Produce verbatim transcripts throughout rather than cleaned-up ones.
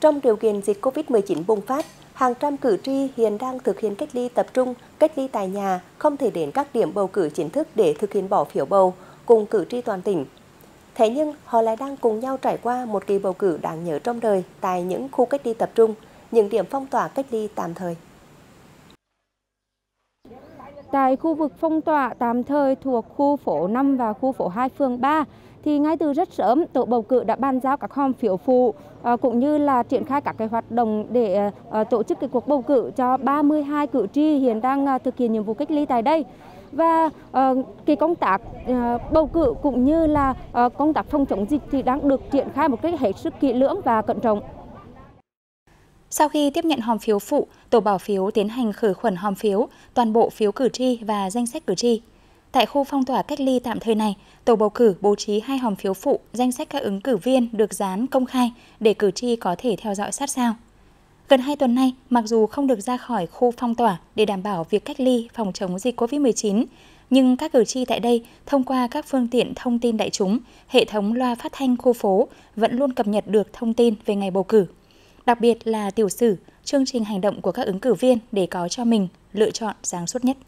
Trong điều kiện dịch Covid mười chín bùng phát, hàng trăm cử tri hiện đang thực hiện cách ly tập trung, cách ly tại nhà, không thể đến các điểm bầu cử chính thức để thực hiện bỏ phiếu bầu cùng cử tri toàn tỉnh. Thế nhưng họ lại đang cùng nhau trải qua một kỳ bầu cử đáng nhớ trong đời tại những khu cách ly tập trung, những điểm phong tỏa cách ly tạm thời. Tại khu vực phong tỏa tạm thời thuộc khu phố năm và khu phố hai phường ba, thì ngay từ rất sớm, tổ bầu cử đã bàn giao các hòm phiếu phụ à, cũng như là triển khai các cái hoạt động để à, tổ chức cái cuộc bầu cử cho ba mươi hai cử tri hiện đang à, thực hiện nhiệm vụ cách ly tại đây. Và à, cái công tác à, bầu cử cũng như là à, công tác phòng chống dịch thì đang được triển khai một cách hết sức kỹ lưỡng và cẩn trọng. Sau khi tiếp nhận hòm phiếu phụ, tổ bảo phiếu tiến hành khử khuẩn hòm phiếu, toàn bộ phiếu cử tri và danh sách cử tri. Tại khu phong tỏa cách ly tạm thời này, tổ bầu cử bố trí hai hòm phiếu phụ, danh sách các ứng cử viên được dán công khai để cử tri có thể theo dõi sát sao. Gần hai tuần nay, mặc dù không được ra khỏi khu phong tỏa để đảm bảo việc cách ly phòng chống dịch Covid mười chín, nhưng các cử tri tại đây thông qua các phương tiện thông tin đại chúng, hệ thống loa phát thanh khu phố vẫn luôn cập nhật được thông tin về ngày bầu cử. Đặc biệt là tiểu sử, chương trình hành động của các ứng cử viên để có cho mình lựa chọn sáng suốt nhất.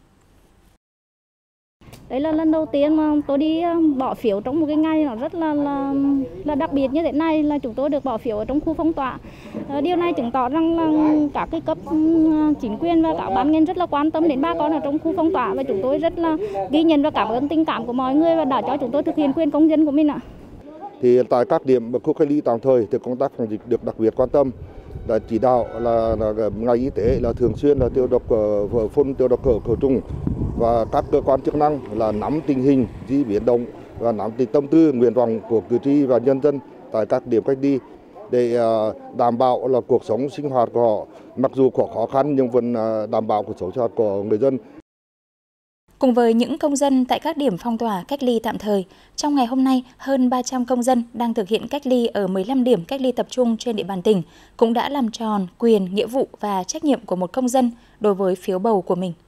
Đấy là lần đầu tiên mà tôi đi bỏ phiếu trong một cái ngày nó rất là, là là đặc biệt như thế này, là chúng tôi được bỏ phiếu ở trong khu phong tỏa. Điều này chứng tỏ rằng là các cái cấp chính quyền và các ban ngành rất là quan tâm đến bà con ở trong khu phong tỏa, và chúng tôi rất là ghi nhận và cảm ơn tình cảm của mọi người và đã cho chúng tôi thực hiện quyền công dân của mình ạ. Thì tại các điểm khu cách ly tạm thời thì công tác phòng dịch được đặc biệt quan tâm, là chỉ đạo là, là ngành y tế là thường xuyên là tiêu độc phun tiêu độc khử trùng, và các cơ quan chức năng là nắm tình hình di biến động và nắm tình tâm tư nguyện vọng của cử tri và nhân dân tại các điểm cách ly để đảm bảo là cuộc sống sinh hoạt của họ, mặc dù có khó khăn nhưng vẫn đảm bảo cuộc sống sinh hoạt của người dân. Cùng với những công dân tại các điểm phong tỏa cách ly tạm thời, trong ngày hôm nay, hơn ba trăm công dân đang thực hiện cách ly ở mười lăm điểm cách ly tập trung trên địa bàn tỉnh cũng đã làm tròn quyền, nghĩa vụ và trách nhiệm của một công dân đối với phiếu bầu của mình.